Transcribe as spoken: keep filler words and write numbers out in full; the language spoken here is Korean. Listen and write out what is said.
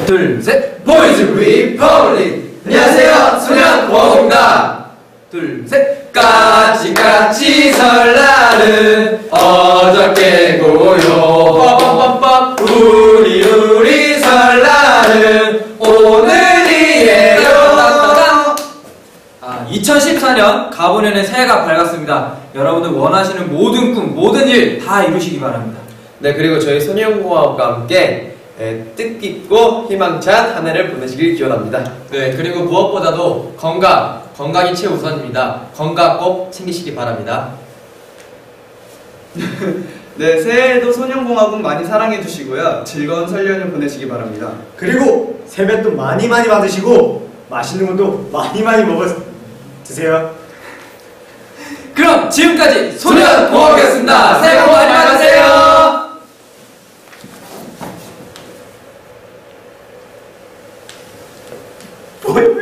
둘, 셋. 보이즈 리퍼블릭. 안녕하세요, 소년공입니다. 둘, 셋. 까치까치 설날은 어저께고요. 빠밤빰빰. 우리 우리 설날은 오늘이에요. 아, 이천십사 년 가보년의 새해가 밝았습니다. 여러분들 원하시는 모든 꿈, 모든 일 다 이루시기 바랍니다. 네, 그리고 저희 소년공화국과 함께 에, 뜻깊고 희망찬 한 해를 보내시길 기원합니다. 네, 그리고 무엇보다도 건강, 건강이 최우선입니다. 건강 꼭 챙기시기 바랍니다. 네, 새해에도 소년공화국 많이 사랑해 주시고요. 즐거운 설 연휴 보내시기 바랍니다. 그리고 세뱃돈 많이 많이 받으시고 맛있는 것도 많이 많이 먹어 드세요. 그럼 지금까지 소년공학이었습니다. 새해 복 많이 받으세요. 뭐